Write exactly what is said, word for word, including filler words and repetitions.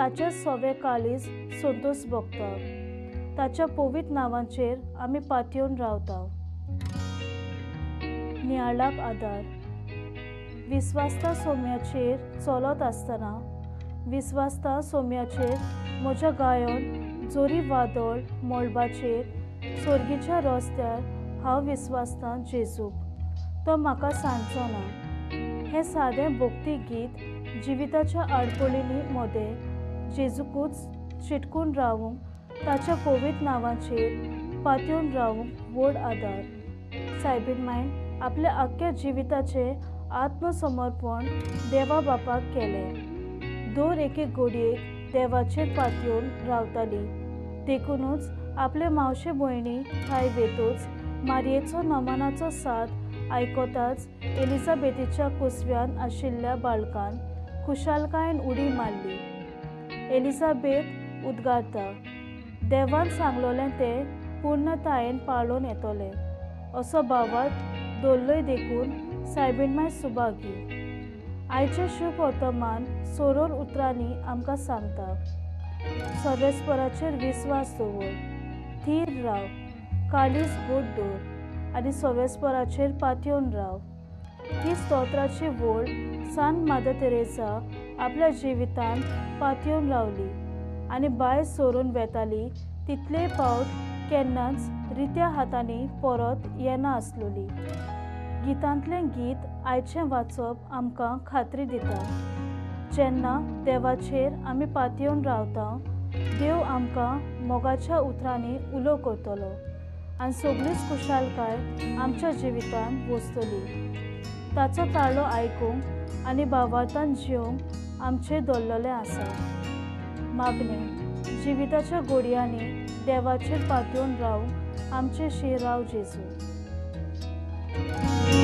ताचे सोवे काळीज संतोष भोगता। ताच्या पवित्र नांवाचेर आमी पातयेवन रावता। नियाळाक आदार। विस्वासता सोम्याचेर चलत आसतना विस्वासता सोम्याचेर म्हज्या गायोन जोरी वादळ मोळबाचेर सर्गीच्या रस्त्यार हांव विस्वासता जेजूक, तो म्हाका सांडचो ना। हें सादें भक्ती गीत जिविताच्या आडखळींनी मदें जेजूकूच चिटकून रावूंक, ताच्या पवित्र नांवाचेर पातयेवन रावूंक व्हड आदार। सायबीण मांयन आपल्या आख्ख्या जिविताचें आत्मसमर्पण देवा बापाक केलें। दर एके घडयेक देवाचेर पातयेवन रावताली, देखूनच आपले मावशे भयणी थंय वेतूच मारयेचो नमनाचो साद आयकताच एलिझाबेथीच्या कुसव्यान आशिल्ल्या बाळकान खुशालकायेन उडी मारली। एलिझाबेथ उद्गारता, देवान सांगलोलें तें पूर्णतायेन पाळोवन येतलें असो भावार्थ दवरलोय देखून सायबीणमांय सुभागी। आयचे शुभ वर्तमान सोरोर उतरांनी आमकां सांगता, सर्वेस्पराचेर विस्वास दवर, थीर राव, काळीज घट दवर आनी सर्वेस्पराचेर पातयेवन राव। ही स्तोत्राची वळ सांत मादर तेरेसा आपल्या जिवितान पातयेवन रावली आनी भायर सरून वेताली तितले फावट केन्नाच रित्या हातांनी परत येना आसलोली। गितांतलें गीत आयचें वाचप आमकां खात्री दिता, जेन्ना देवाचेर आमी पातयेवन रावता, देव आमकां मोगाच्या उतरांनी उलो करतलो आनी सगळीच खुशालकाय आमच्या जिवितान वसतली। ताचो ताळो आयकूंक आनी भावार्थान जिवंक आमचें दवरलेलें आसा। मागणें, जिविताच्या घडयांनी देवाचेर पातयेवन रावूंक आमचे शीर राव जेजू।